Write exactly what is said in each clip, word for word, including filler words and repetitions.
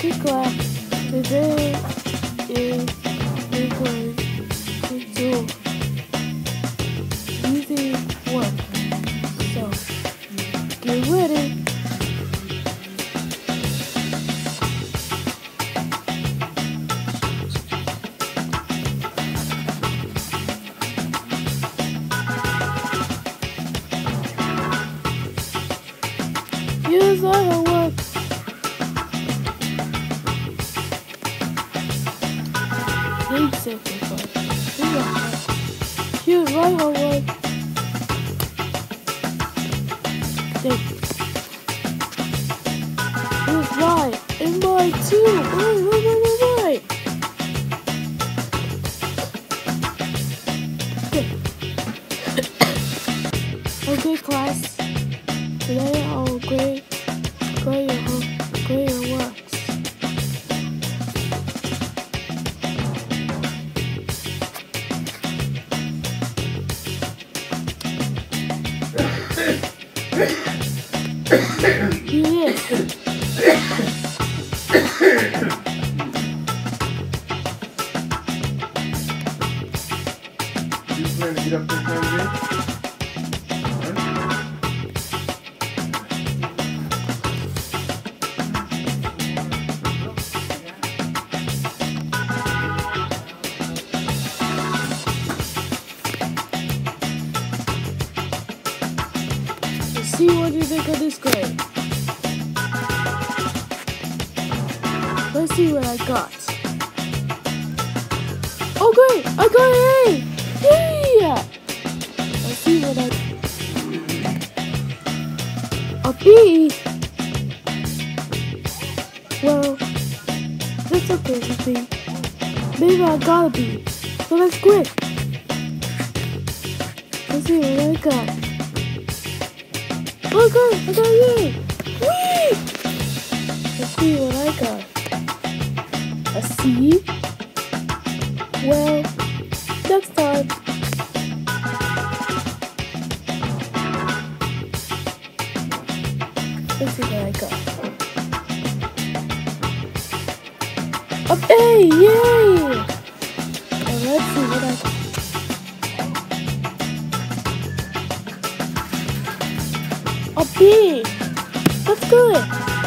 Okay, class. Today is we're going to do easy work. So get ready. Here's our homework. Eight seconds left. Here's my homework. There. Here's mine. And mine too. Wait, wait, wait, wait, wait. Okay. Okay, class. Today I'll grade, grade your home, grade your works. Yes. You plan to get up this time, Jay? See what you think of this grade. Let's see what I got. Oh great! I got an A! Yeah! Let's see what I... A B? Well, that's okay with me. Maybe I got a B. So let's quit. Let's see what I got. Oh god, I got an A! Whee! Let's see what I got. A C? Well, next time. Let's see what I got. An A! Yay! And let's see what I got. A B! That's good!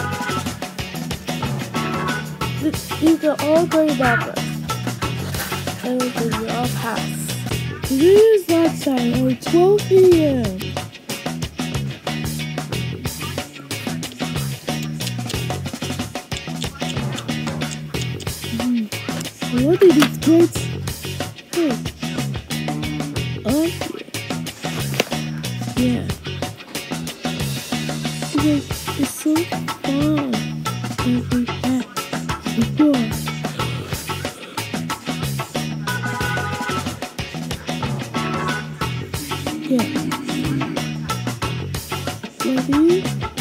These are all grade numbers. And we can all pass. Today is that time, only twelve P M Mm. What are these grades? Hey. Oh, yeah. Yeah. Because it's so fun that we had before. Yeah. Maybe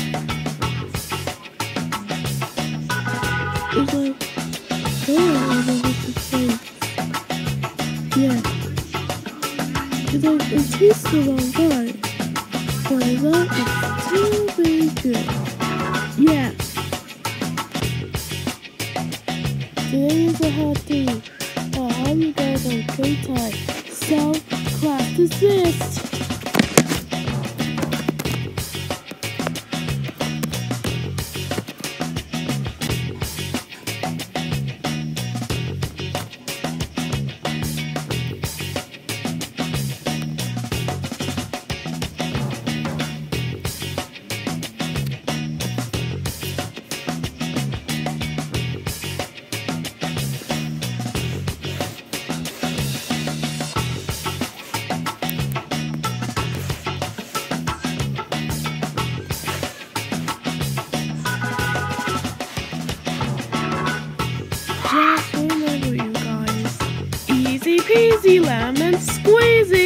it's like, oh, I don't know what to say. Yeah. It's like, it takes a long time. But it's still very good. Yeah. Today is a hot day. I hope you guys have a great time. So, class dismissed. Just remember, you guys, easy peasy lemon squeezy.